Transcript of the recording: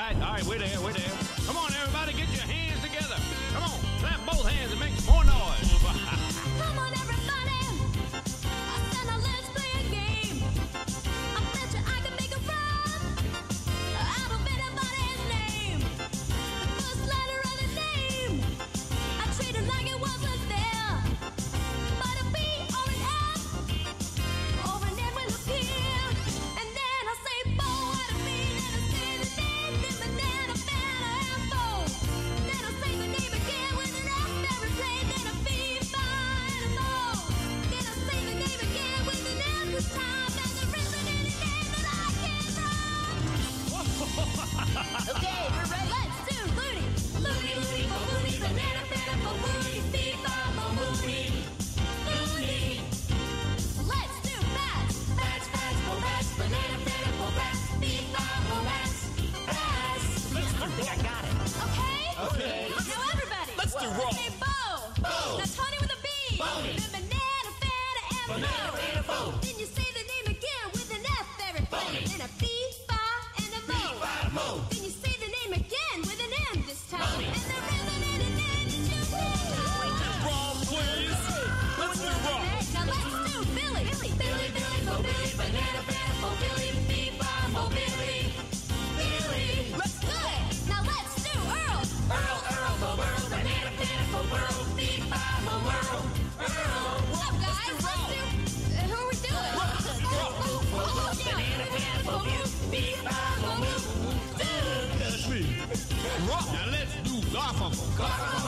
right, we're there. Come on, everybody, get your hands together. Come on, clap both hands and make some more noise. Come on, everybody. Santa, let's play a game. I bet you I can make a rhyme out of anybody's name. The first letter of the name, I treat it like it wasn't there. But a B or an F or an M will appear. And then I say bo out of me, then I say the name, then banana, banana, and bo. Then I say the name again with an F every play, then a B, fine, and bo. Then I say the name again with an F this time, and there isn't any name that I can't rhyme. Okay, we're ready. Let's do Looney. Looney, Looney, for Looney, banana, banana, for Looney, B, fine, for Looney. Looney. Let's do Bats. Bats, bats, for Bats, banana, banana, for Bats, B, fine, for Bats. Bats. I think I got it. Okay? Now everybody. Let's do roll. Say Bo. Now Tony with a B. Then banana, banana, and Banana, Bo. Then you say the name again with an F every play. Then a B, and a Mo. Then you say the name again with an M this time. And there isn't any name that you can. Wrong, please. Let's do wrong. Now let's do Billy. Billy, for Billy, banana, banana, for Billy, B, for Billy. Billy. Let's Good. Now let's do Earl. Earl, for Earl, banana, banana, for Earl, B, for Earl. What's up, guys? Let's do. Who are we doing? Oh, yeah. Banana, banana, for you, B, for you. That's me. Now let's do Garfunkel.